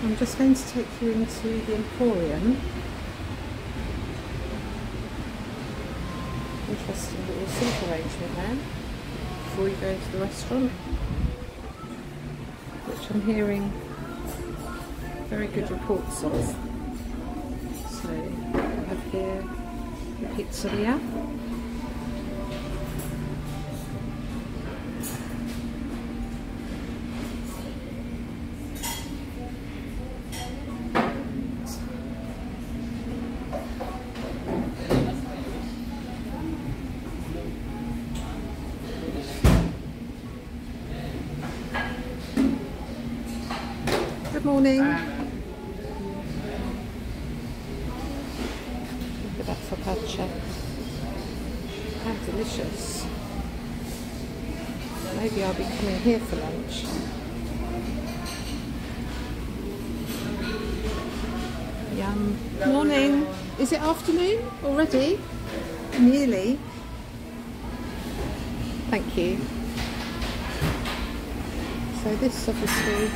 I'm just going to take you into the Emporium. Interesting little seat arrangement there before you go into the restaurant, which I'm hearing very good reports of. So we have here the pizzeria. Good morning. Look at that focaccia. How delicious. Maybe I'll be coming here for lunch. Yum. Morning. Is it afternoon already? Nearly. Thank you. So this obviously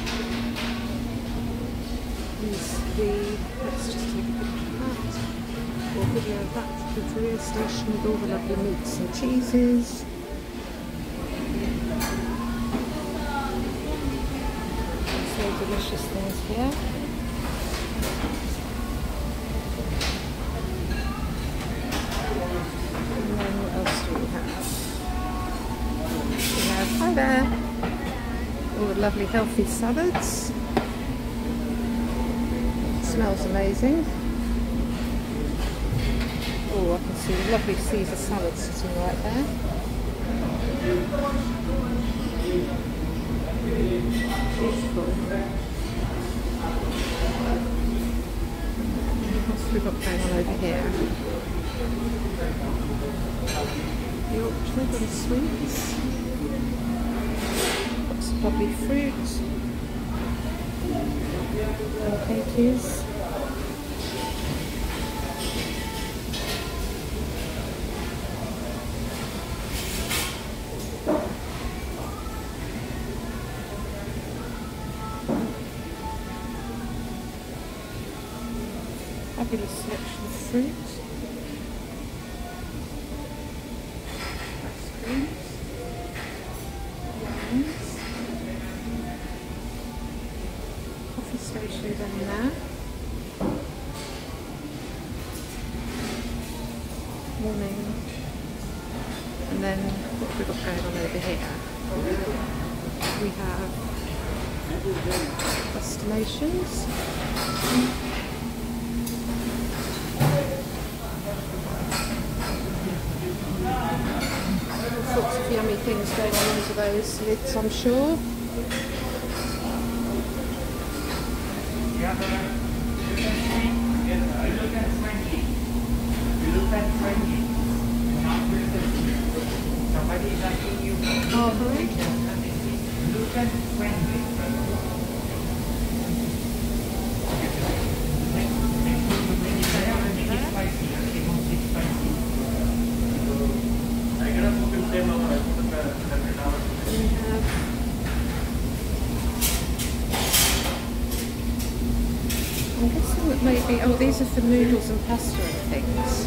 is let's just take a picture of that, or video of that pizzeria station with all the lovely meats and cheeses. So delicious things here. And then what else do we have? We have, hi there, all the lovely healthy salads. Smells amazing. Oh, I can see the lovely Caesar salad sitting right there. Beautiful. What's we got going on over here? Yorkshire and sweets. Got some lovely fruit. Pancakes. Fabulous selection of fruit. Ice creams. Wines. Coffee station down there. Morning. And then what have we got going on over here? We have destinations. All sorts of yummy things going on under those lids, I'm sure. I'm guessing that maybe, oh, these are for noodles and pasta and things.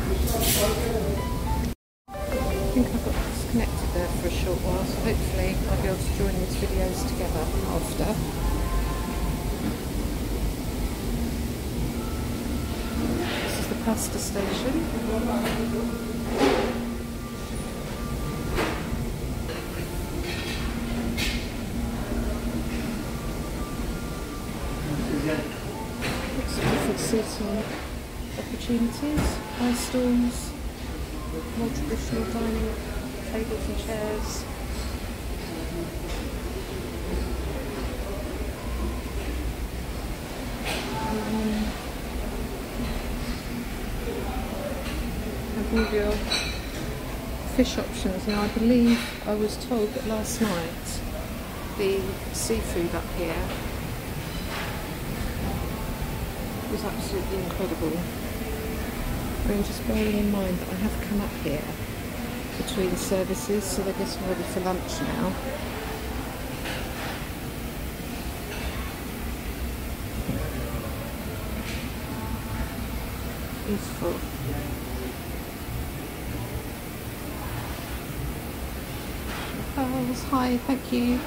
I think I got disconnected there for a short while, so hopefully I'll be able to join these videos together after. This is the pasta station. Different seating opportunities, high stalls, more traditional dining tables and chairs. And all your fish options. Now I believe I was told that last night the seafood up here was absolutely incredible. I mean, just bearing in mind that I have come up here between services, so they're getting ready for lunch now. Beautiful. Pearls, hi, thank you.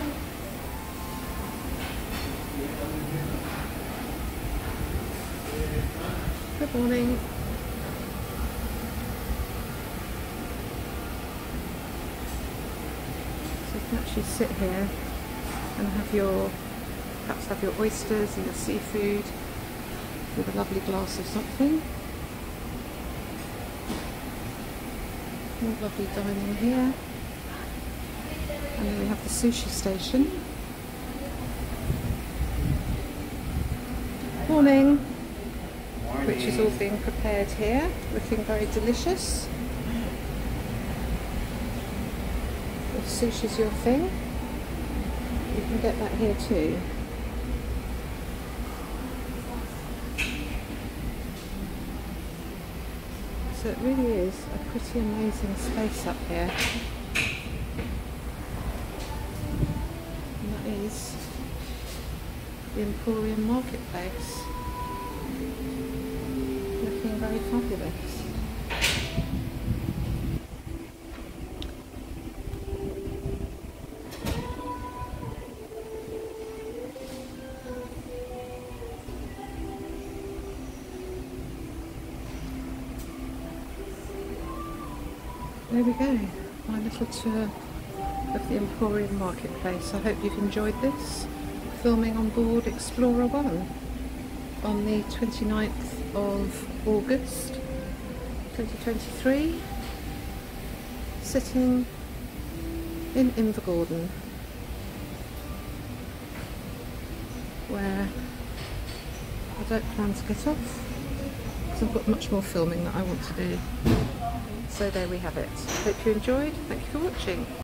Good morning. So you can actually sit here and perhaps have your oysters and your seafood with a lovely glass of something. More lovely dining here. And then we have the sushi station. Morning. Which is all being prepared here, looking very delicious. If sushi's your thing, you can get that here too. So it really is a pretty amazing space up here. And that is the Emporium Marketplace. Looking very fabulous. There we go, my little tour of the Emporium Marketplace. I hope you've enjoyed this, filming on board Explorer One on the 29th of August 2023, sitting in Invergordon, where I don't plan to get off because I've got much more filming that I want to do. So there we have it. Hope you enjoyed. Thank you for watching.